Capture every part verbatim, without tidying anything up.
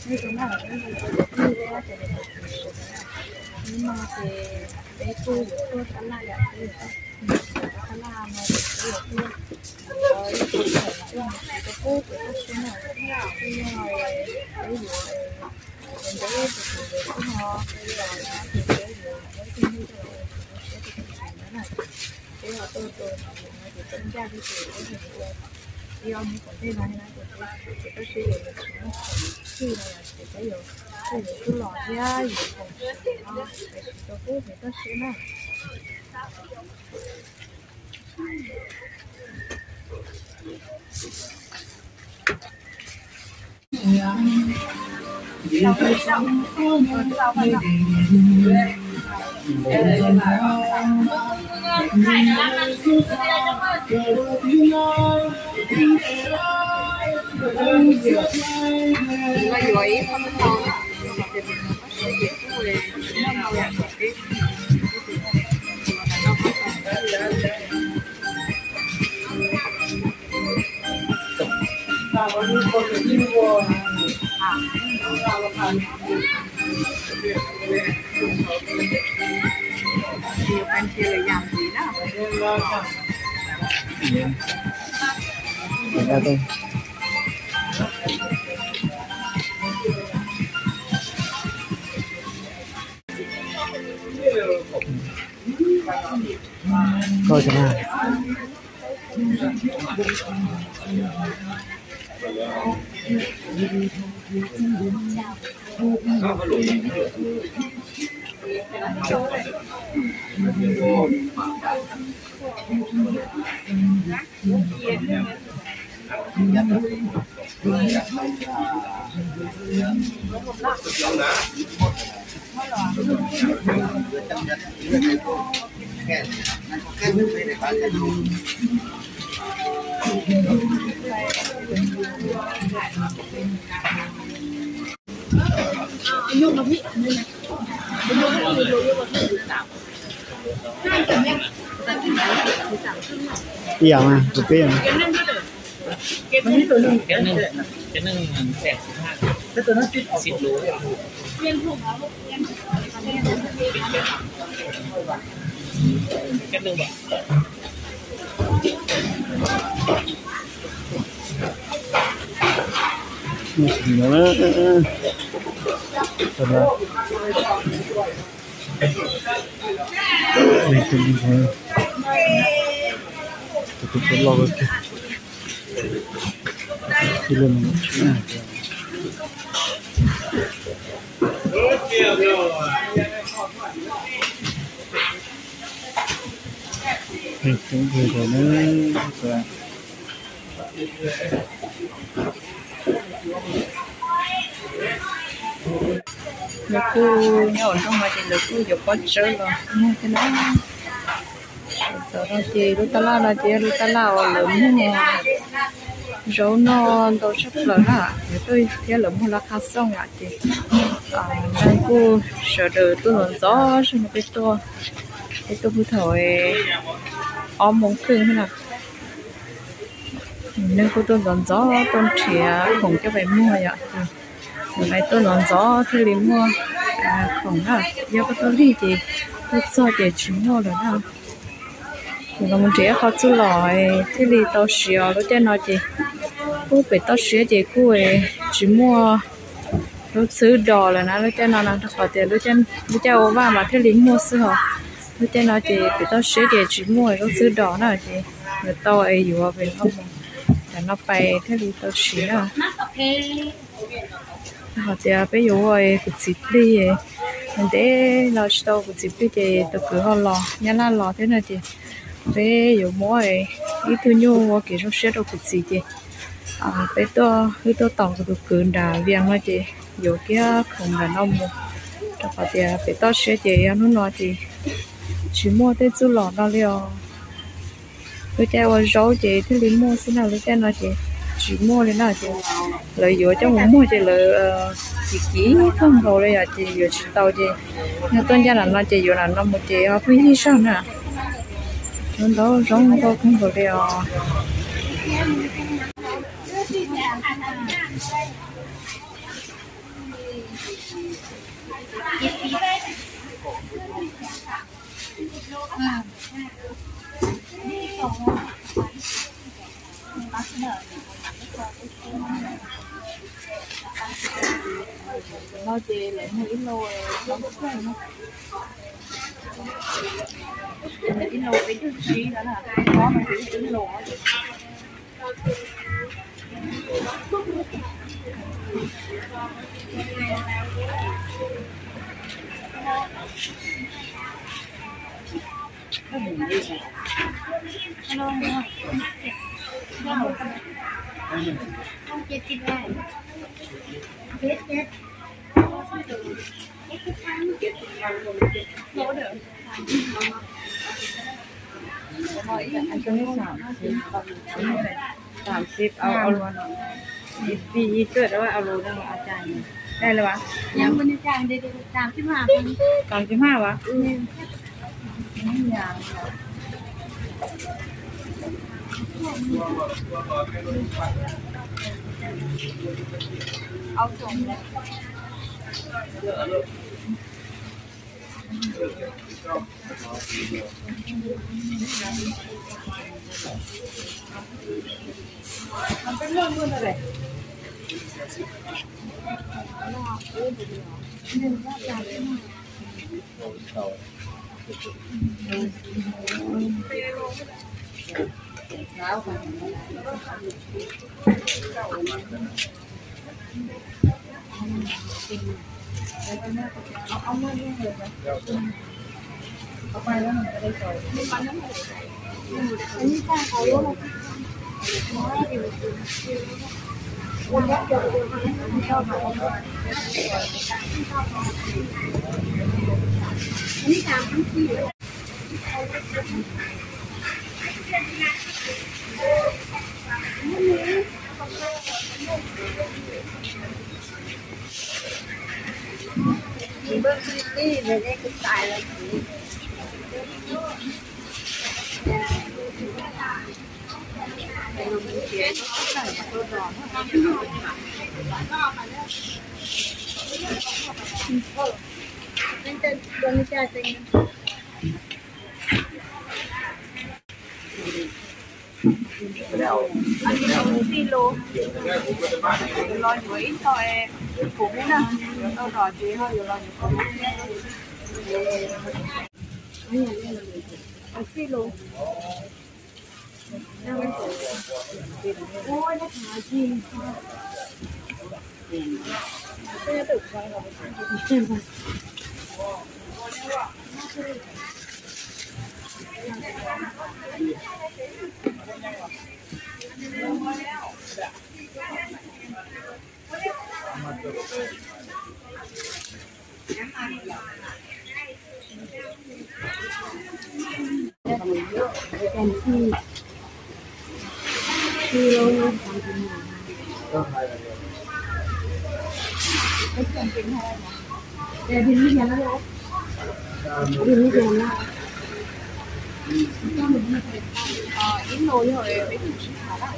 như thế nào cũng như thế là sẽ được nhưng mà thì cái cô của cô ta là vậy thì ta là mà cái của cô rồi cũng phải là cái cô của cô nào cũng là nhưng mà cái gì mình thấy thì cũng họ bây giờ thì cái gì nói chung như thế là sẽ được cái này cái họ tôi tôi nói thì增加的是我很多。要你准备完了，就是这个是有的什么去了呀，这个有这有个老家有红柿啊，这是都不会的是呢。Mà giỏi không ngon á, thì mình có sử dụng cái người nó màu đẹp cái nhiều anh kia là làm gì đó. Dạ tôi. Coi thế nào. Iya mah, tapi ya. Cái nâng cái nâng sẹt hai cái tôi nó xịt lúa cái nâng bạc Nữa. Thật là đây cũng thôi. Tôi cũng lo được. Đi lên này. Thì cũng vừa rồi nó là nó cứ nhỏ trong mà thì nó cứ dục có chơi rồi nha cái đó giờ nó chỉ lúc ta la là chỉ lúc ta la lớn nha rau nó đâu sắp lớn à để tôi cái lớn hoa khá xong à chị à đang cô sợ đời tôi lớn gió xong một cái to cái tôi vừa thổi ôm mông cưng thế nào nên cô tôi lớn gió tôi trẻ không cho phải mua vậy hôm nay tôi lớn gió thì đi mua à không à giờ có tôi đi thì tôi cho để chúng mua rồi nào thì còn một trẻ khó chú lại thì đi tao xìa lúc trên nó chị cô phải tao xìa chị cô ấy chỉ mua lúcซื้อ đò là nó lúc trên nó là họ tiền lúc trên lúc trên ô ba mà thế lính mua xưa họ lúc trên nó chị phải tao xìa chị chỉ mua lúcซื้อ đò nó chị người tao ấyอยู่bên không là nó bay thế đi tao xìa họ thì bây giờ ấy cái gì đi mình để lo tao cái gì đi thì tao cứ họ lo nhá là lo thế này chị bây giờ mỗi ít thứ nhiều cái số xe đâu cái gì chị à bây giờ bây giờ tàu cái cơn đà viên mà chị giờ kia không là nó mua cho họ thì bây giờ xe chị nó nói thì chỉ mua tới chú lọ đó liền bây giờ ở rau chị thì đi mua xin nào bây giờ nói chị chỉ mua lên nào chị lợi dụng cho muốn mua chị lợi chỉ kỹ không rồi đây là chị giờ chỉ tàu chị nhưng tôi gia là nó chị giờ là nó một chị ở phía sau nè nó đó giống có không có đeo nó chỉ lấy một ít lô nó cũng không nó ít lô cái chút xí đó là có mà chỉ ít lô không chết thì lại chết chết anh cho nó sảm sảm xếp ao ao luôn vìเกิดว่าเอาโลนึงอาจารย์ได้เลยวะยังมันจางได้สามสิบห้าคนสามสิบห้าวะเอาส่งเลยมันเป็นเรื่องรุ่นอะไรแล้วค่ะเอาเอามาด้วยเลยนะเอาไปแล้วมันจะได้สวยอันนี้จ้าเขารู้ไหมวันนี้เดี๋ยวเดี๋ยวมันชอบมาอันนี้สามทั้งสี่มีเบอร์ฟิตี้เลยได้คือตายแล้วNanti dua meter tinggi. Anh đi đâu đi luôn. Lo chuối thôi cũng nè. Đâu rồi chị thôi rồi lo cũng. Anh đi luôn. Ôi nó thả gì. Cái tự quay rồi. Kèm chi chi lô nha cái kèm tiền hay là kèm tiền như thế nào tiền như thế nào ờ ít lô rồi mấy thứ gì hả đó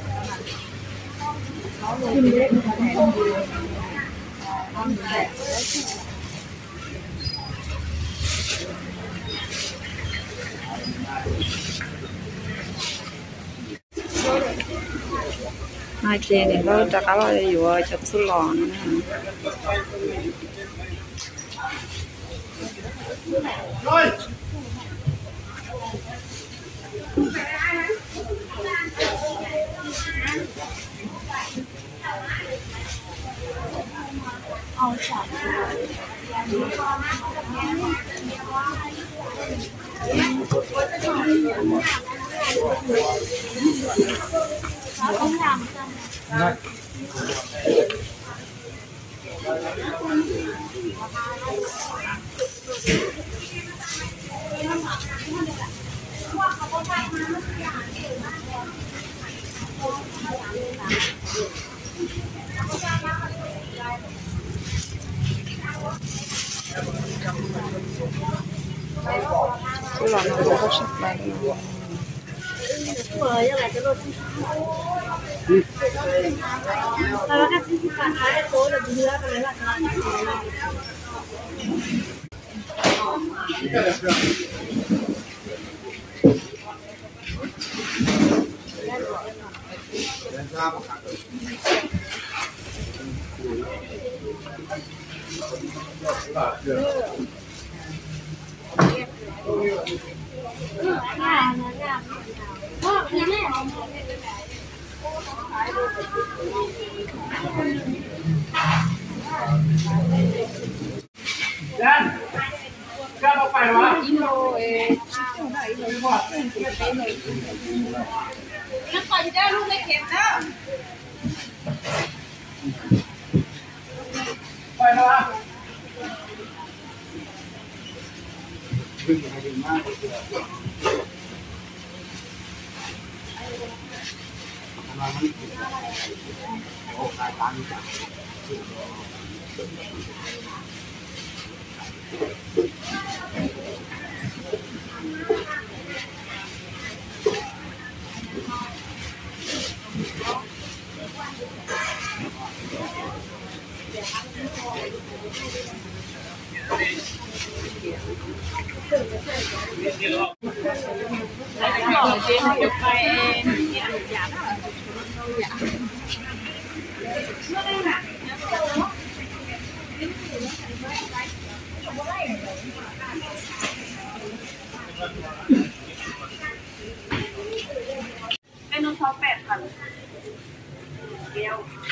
nó rồi tiền đấy nó thèm gì con này hai chị này có cho cá bao nhiêu chụp số lò nữa rồi không làm Này. số lò nó có sắp đây mời lại cái lô Kalau kan sih kan ada tuh udah gila kalau nggak salah. น้ำปลาจะได้ลูกไม่เค็มนะ ไอ้นนท์ซอแปดพันเดียว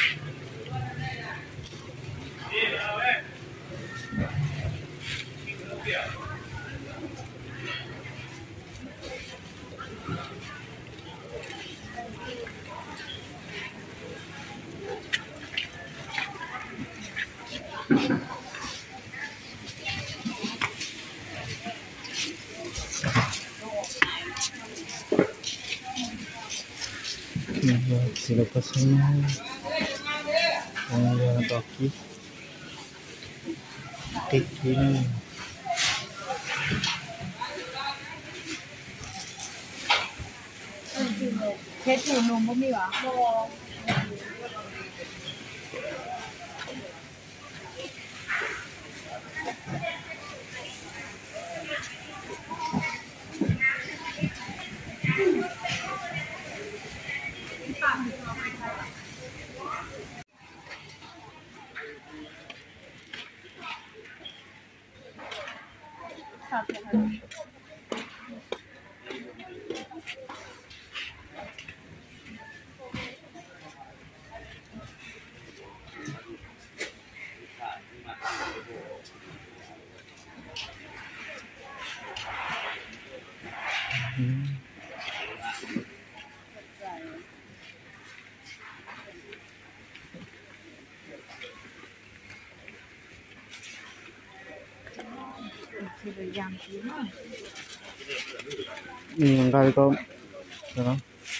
Sila pasangnya yang toki tikini thế chủ nồng có mì à? ini yang kali kau ya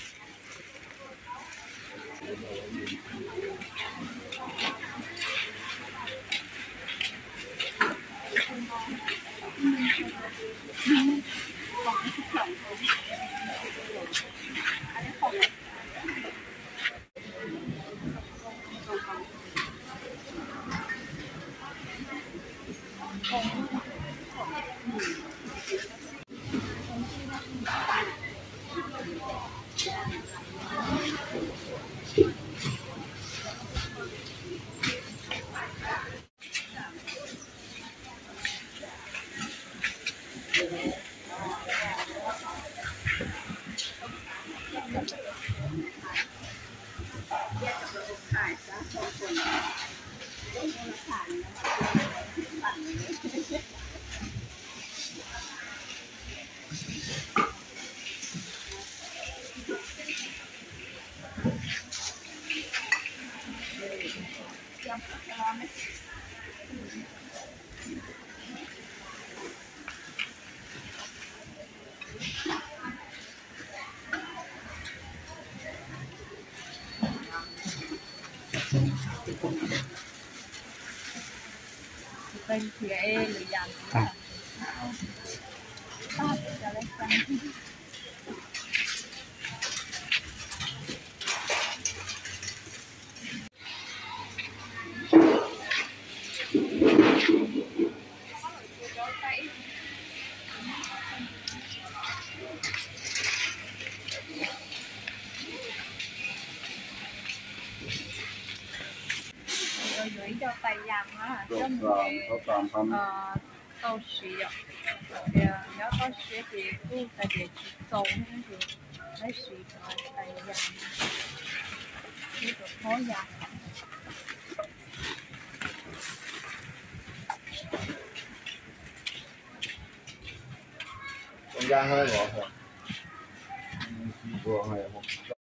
เป็นเสียเองหรือยังทราบจะได้ฟังเยอะๆ tài giang á Có trong làm, cái có làm không? ờ tàu xì ạ thì nếu tàu xì thì cứ tại vì tàu nó thì lấy xì rồi tài giang cái đồ khó giang Con da hơi bỏ rồi. Vừa hay không?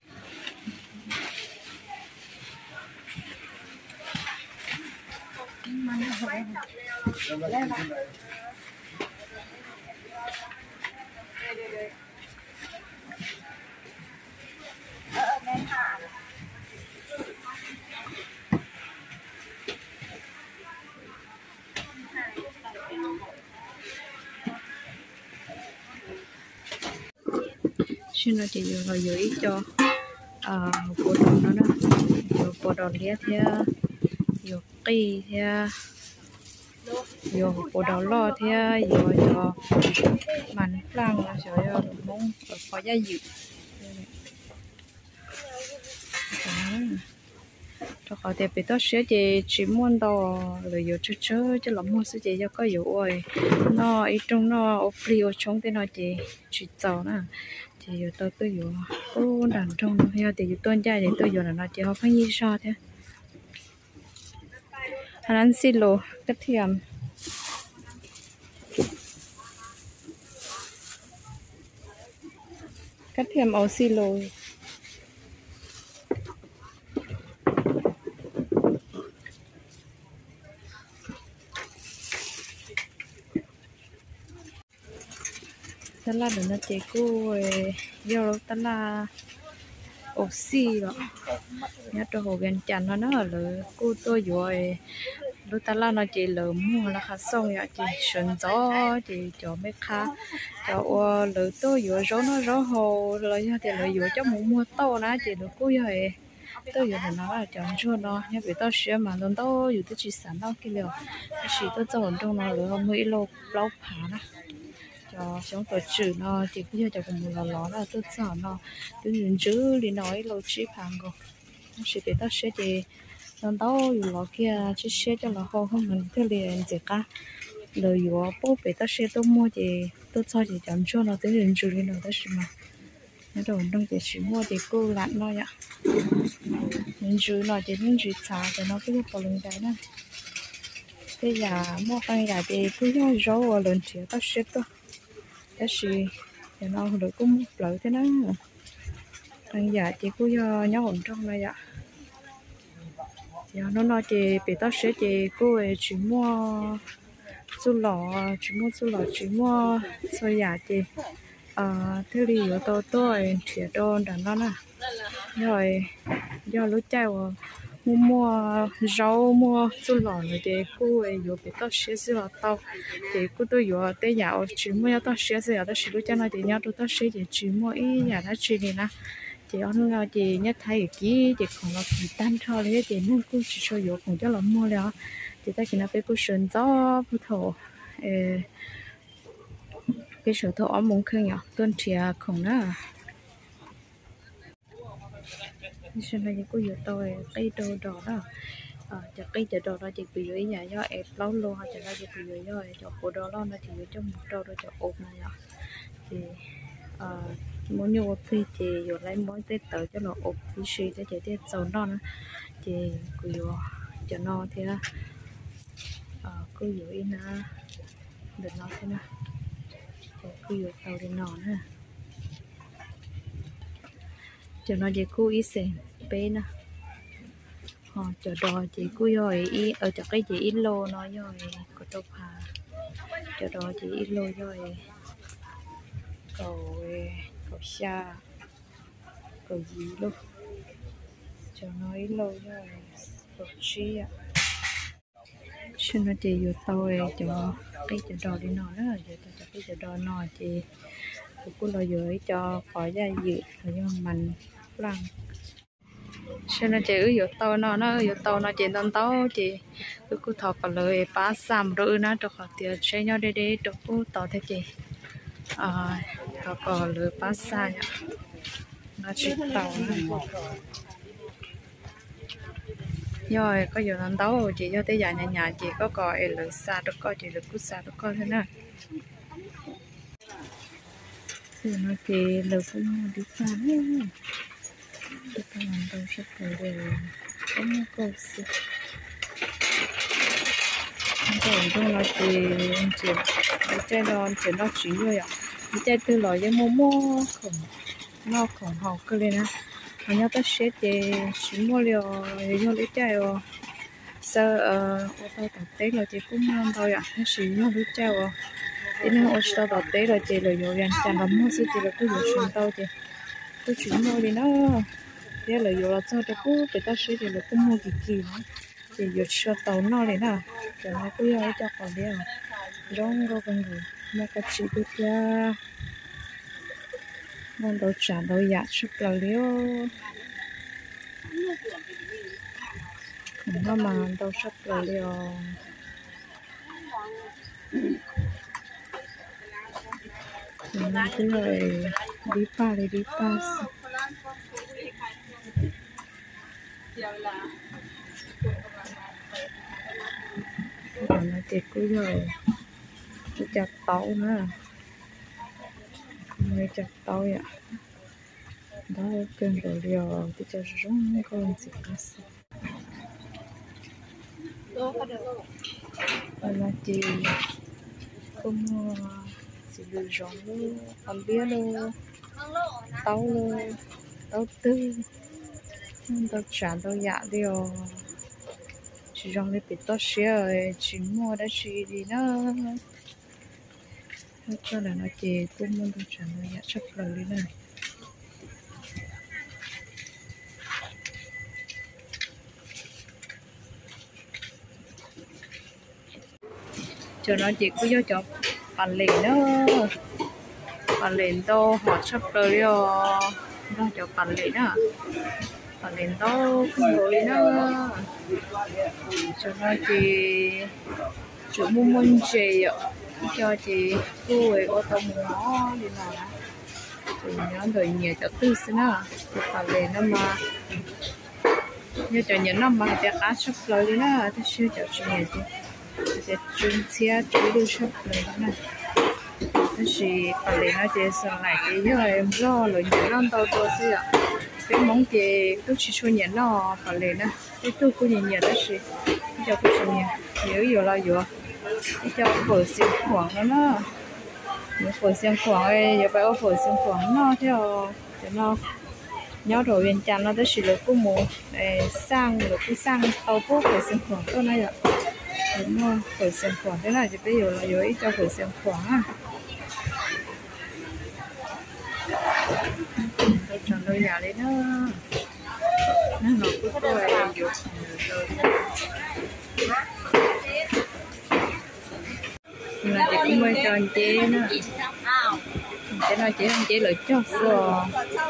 xin nó chỉ dùng là dưới cho à bộ đồ nó đó dùng bộ đồ liệt theo dùng cây theo dùng bộ đồ lo theo dùng cho màn phẳng là cho mông có gia dịu cho họ thì bị tao sẽ chỉ chỉ muốn đó là dùng chơi chơi cho lắm mua sẽ chỉ cho có dụ rồi nó ít trong nó ở phía trong thì nó chỉ chỉ giàu nè thì tôi tôi dùng ô đàn trong nó heo thì tôi trai thì tôi dùng là nó chỉ họ phải như sao thế anh ăn xí lô cắt thiềm cắt thiềm ở xí lô tất là đừng nó chế cô vô tất là oxy đó nhớ cho hồ gần chăn nó nó là cô tôi rồi lúc tất là nó chỉ lỡ mua là khá xong vậy chỉ sườn gió chỉ cho mấy khá cho lỡ tôi rồi gió nó gió hồ rồi thì lỡ rồi cho muốn mua to đó chỉ được cô vậy tôi rồi nó là chọn cho nó nhớ bị tao xé mà nó tao rồi tôi chỉ sản đâu cái liệu chỉ tôi cho trong nó lỡ mấy lô lâu phá đó cho sống tổ chữ nó thì bây giờ cho cùng một lò là tôi sợ nó tôi nhìn chữ đi nói lâu chỉ phẳng rồi nó sẽ để tao sẽ thì nó taoอยู่lò kia chỉ sẽ cho lò không không mình theo liền gì cả lờiอยู่bố bị tao sẽ tôi mua thì tôi cho thì chọn cho nó tới nhìn chữ đi nó tới gì mà nó đầu đông thì chỉ mua thì cô lặn nó vậy nhìn chữ nó thì nhìn chữ xả thì nó cứ có lưng cái này bây giờ mua cái nhà thì cứ nhớ rồi lần trước tao sẽ tôi cái gì thì nó được cũng một lợi thế đó anh già chị cứ do nhớ hồn trong này ạ giờ nó nói chị bị tao sẽ chị cô ấy chỉ mua su lọ chỉ mua su lọ chỉ mua xôi già chị à thế thì ở tôi tôi thiệt đồn đàn nó nè rồi do lúc cháu mua mua rau mua su lọ rồi thì cô ấy vừa bị tao sẽ su lọ tao thì cô tôi vừa tới dạo chỉ mua tao sẽ su lọ tao sẽ lúc cho nó thì nhau tôi tao sẽ chỉ mua ý nhà nó chỉ này nè thì ông là thì nhất thấy kỹ thì còn là bị tan thôi đấy thì nên cô chỉ cho vừa còn cho là muaแล้วthì ta chỉ là cái cô sơn gió phụ thổ cái số thổ ông muốn khơi nhở tuần chia không nữa xin là những cô vừa tôi cây đồ đỏ đó à chặt cây chặt đồ đó chỉ bị dưới nhà do ép lâu lâu hay chặt ra chỉ bị dưới rồi cho cô đó lo nó thì dưới trong một đồ rồi cho ốp này nhở thì à muốn nhiều khi thì vừa lấy món tết tới cho nó ốp thì suy để chạy tết sầu non thì cứ vừa cho nó thì là à cứ dưới na được nó thế nào cứ vừa tàu đi nọ nữa cho nó chỉ cú ít xem bé nè họ cho đò chỉ cú rồi ý ở chỗ cái chỉ ít lô nó rồi có tàu hà cho đò chỉ ít lô rồi cầu cầu xa cầu gì luôn cho nó ít lô rồi cầu chi ạ cho nó chỉ vừa tàu cho cái chỗ đò đi nọ đó rồi cho cái chỗ đò nọ thì cô lo dưới cho khỏi ra dự rồi cho mình lăng cho nó chỉ ở tàu nó nó ở tàu nó chỉ tàu tàu chỉ cứ cứ thọ cả lời ba sam rồi nó cho họ tiền chơi nhau đi đi cho cô tàu thế chị à thọ cả lời ba sa nhá nó chỉ tàu rồi có nhiều lần đấu chị cho tới giờ nhà nhà chị có coi lửa xa được coi chị lửa cút xa được coi thế nào thì nó chị lửa cũng đi xa nữa tôi có làm đâu sắp tới rồi có một câu sự rồi đâu là chị chị đi chơi đó chị nó chỉ rồi ạ đi chơi từ lò với mua mua không nó không học cái này nè anh nhớ tới sẽ thì chỉ mua liều vô lấy chơi rồi sau ờ ô tô tập tết là chị cũng mang thôi ạ nó chỉ mua lấy chơi rồi thì nó ô tô tập tết là chị lợi dụng chẳng làm mua sự chị là cứ dùng chuyển tàu chị cứ chuyển mua đi nó thế lợi dụng là cho cho cứ để ta sẽ thì là cũng mua kỳ kỳ nữa thì dùng cho tàu nó này nè cho nó cứ yêu cho còn đi à rong rồi con người mua cái chị được ra món đồ trả đồ giả chút là liêu nó mà đồ chút là liêu mình cứ rồi đi pa đi đi pa còn nó tiệt cứ rồi cái chặt tàu nữa người chặt tàu vậy đó cần đồ liều thì cho rong con gì cả là chị không chỉ lừa rong luôn còn biết luôn tàu luôn tàu tư tàu trả tàu giả liều chỉ rong để bị tao xé chỉ mua đã chỉ đi nữa cho là nó chỉ cũng muốn tàu trả tàu giả chắc là đi này cho nó chỉ cứ vô cho bàn liền đó bàn liền đâu họ sắp tới rồi nó cho bàn liền đó bàn liền đâu không rồi nữa cho nó chỉ chủ mua môn gì cho chị cô ấy ô tô nó đi nào thì nó đợi nhiều cho tư xin á bàn liền nó mà như cho những năm mà người ta cá sắp tới đi đó thì siêu cho chị nhiều chứ để chúng chia chú đưa sắp tới này nó chỉ phải lấy nó chỉ sau này thì giờ em do rồi nhiều năm tao tôi xí ạ cái món gì tôi chỉ cho nhiều nó phải lấy nè cái tôi cũng nhiều nhiều đó xí cho tôi cho nhiều nhiều nhiều là nhiều cho phở xiên khoảng nó nó nhiều phở xiên khoảng ấy giờ phải ở phở xiên khoảng nó theo cho nó nhớ rồi bên trong nó tới chỉ là cũng mua sang rồi cứ sang tàu phố phở xiên khoảng tôi nói vậy đúng không phở xiên khoảng thế này thì bây giờ là nhiều ít cho phở xiên khoảng à tôi chọn đôi giả đấy nó nó nó cứ tôi làm được là chị cũng mới cho anh chế nữa chế nói chế anh chế lợi cho sữa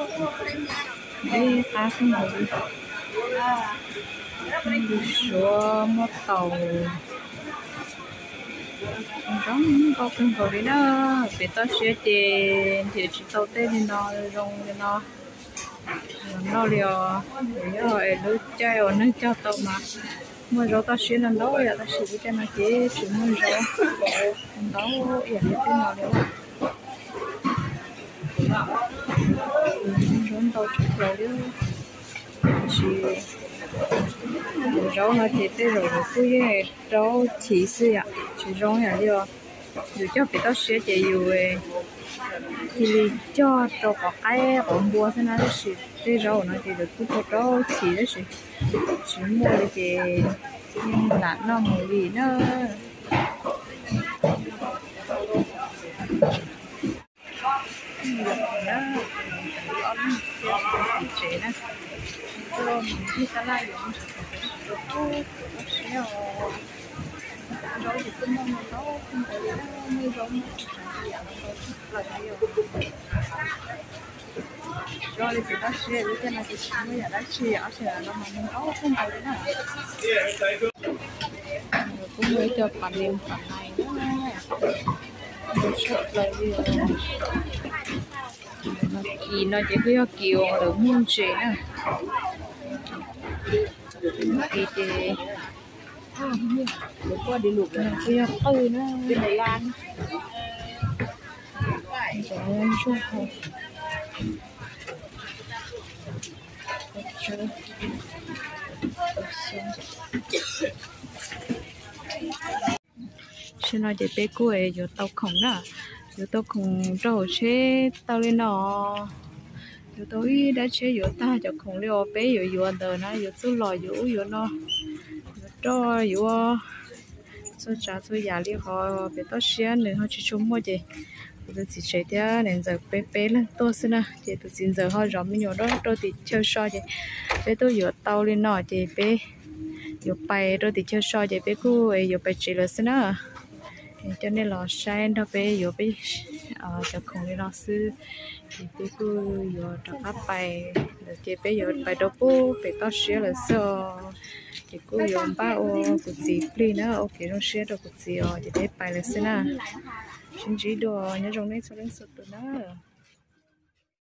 đi ta không ngồi đi xuống một tàu giống có không có đi đó để tao sẽ tiền thì chỉ tao tên thì nó rong thì nó nó liều rồi lúc chơi ở nước cho tao mà mua rau tao sẽ lần đó vậy tao sẽ cho nó chế chỉ mua rau lần đó vậy thì cái nào đấy rau tao chụp rồi đó chỉ rau nó thì tới rồi cứ cái rau chỉ xí ạ chỉ rau này đi rồi dù cho bị tao sẽ chỉ rồi thì cho cho có cái ổn mua thế nào đó chỉ cái rau nó thì được cứ có rau chỉ đó chỉ chỉ mua để chỉ nhưng là nó mùi gì nó chế nè cho mình đi ra lại dùng được xíu rau thì cũng mong nó không phải nuôi rau rồi thì ta sẽ đi cái này thì mới là đã chia ở sẽ nó mà nó không phải nữa cũng mới cho bạn em phần này nữa một chút là gì nó kỳ nó chỉ có kiều được muôn chế nè thì thì lúc qua đi lục rồi bây giờ từ nó bên này lan để em xuống thôi xin nói để bé cô ấy giờ tao không đó giờ tao không trâu chế tao lên nó giờ tao ý đã chế giờ ta giờ không liều bé giờ giờ đời nó giờ chú lò giờ giờ nó giờ cho giờ số trả số nhà li họ bé tao xé nữa họ chỉ chung mua gì tôi chỉ chế theo nên giờ bé bé lên tôi xin à thì tôi xin giờ họ rõ mình nhiều đó tôi thì chơi so gì bé tôi giờ tao lên nó thì bé giờ bay tôi thì chơi so gì bé cô ấy giờ bay chỉ là xin à cho nên là sai đó bé giờ bé ờ cho không đi nó sư thì bé cô giờ cho các bài thì bé giờ bài đó cô bé tao xé là sao thì cô giờ ba ô của gì pli nữa ok nó xé được của gì ờ thì bé bài là xin à chính chỉ đồ nhớ trong này sau đến sụt nữa